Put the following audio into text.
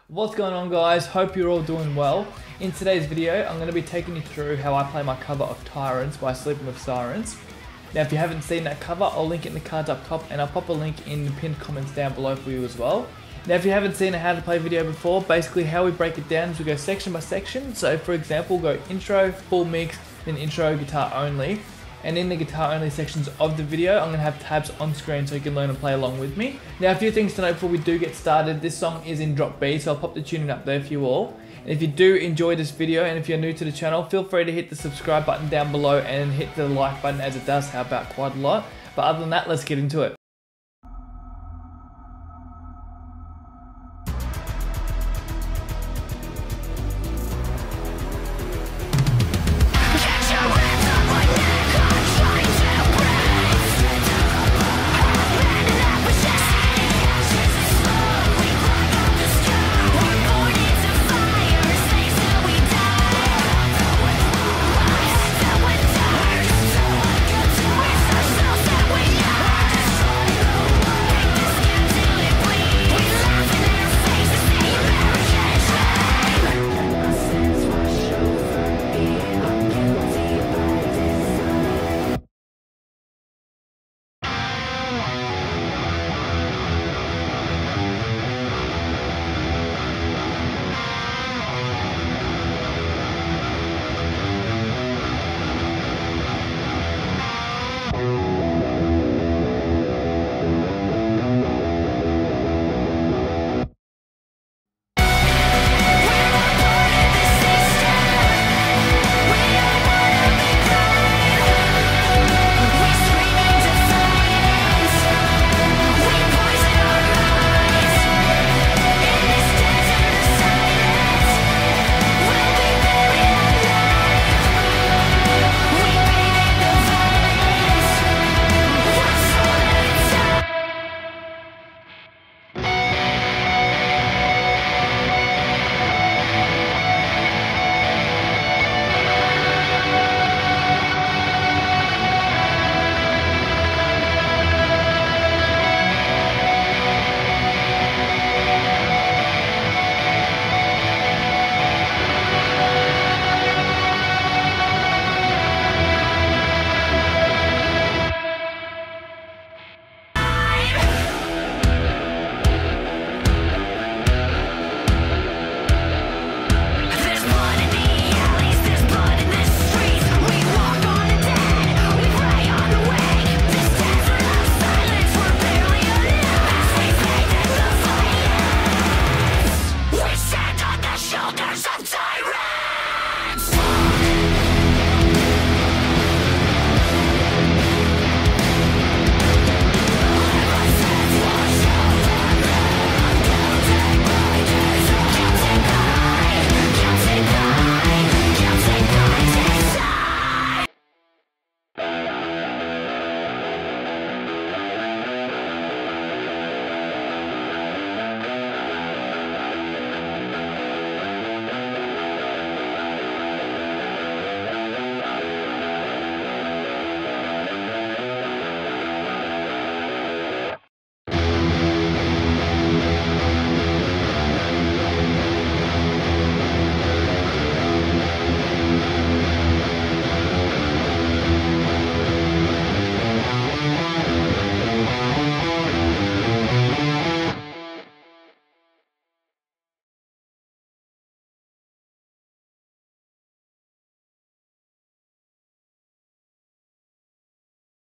What's going on, guys? Hope you're all doing well. In today's video, I'm going to be taking you through how I play my cover of Tyrants by Sleeping with Sirens. Now, if you haven't seen that cover, I'll link it in the cards up top, and I'll pop a link in the pinned comments down below for you as well. Now, if you haven't seen a how to play video before, basically how we break it down is we go section by section. So for example, we'll go intro, full mix, then intro, guitar only. And in the guitar only sections of the video, I'm going to have tabs on screen so you can learn and play along with me. Now, a few things to note before we do get started. This song is in drop B, so I'll pop the tuning up there for you all. And if you do enjoy this video, and if you're new to the channel, feel free to hit the subscribe button down below and hit the like button, as it does help out quite a lot. But other than that, let's get into it.